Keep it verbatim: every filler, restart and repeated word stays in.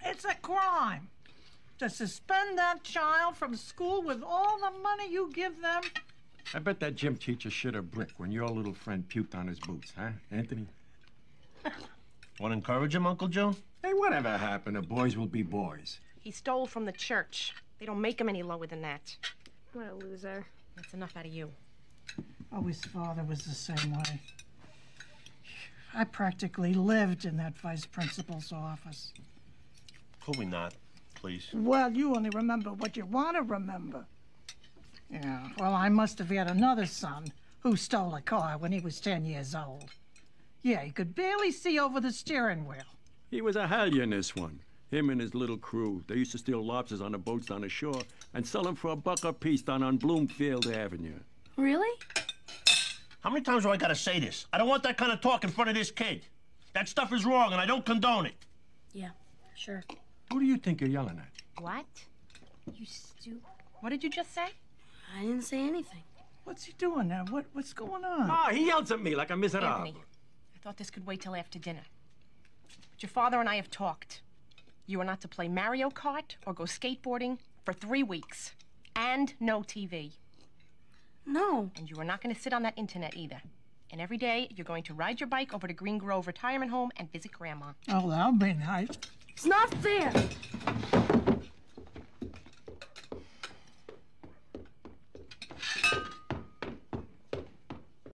It's a crime to suspend that child from school with all the money you give them. I bet that gym teacher shit a brick when your little friend puked on his boots, huh, Anthony? Want to encourage him, Uncle Joe? Hey, whatever happened to boys will be boys. He stole from the church. They don't make him any lower than that. What a loser. That's enough out of you. Oh, his father was the same way. I practically lived in that vice principal's office. Could we not, please? Well, you only remember what you want to remember. Yeah, well, I must have had another son who stole a car when he was ten years old. Yeah, he could barely see over the steering wheel. He was a hellion, this one. Him and his little crew. They used to steal lobsters on the boats on the shore and sell them for a buck a piece down on Bloomfield Avenue. Really? How many times do I gotta say this? I don't want that kind of talk in front of this kid. That stuff is wrong, and I don't condone it. Yeah, sure. Who do you think you're yelling at? What? You stupid. What did you just say? I didn't say anything. What's he doing now? What, what's going on? Ah, he yells at me like a miserable. Anthony, I thought this could wait till after dinner. But your father and I have talked. You are not to play Mario Kart or go skateboarding for three weeks. And no T V. No. And you are not going to sit on that internet either. And every day, you're going to ride your bike over to Green Grove Retirement Home and visit Grandma. Oh, that'll be nice. It's not fair.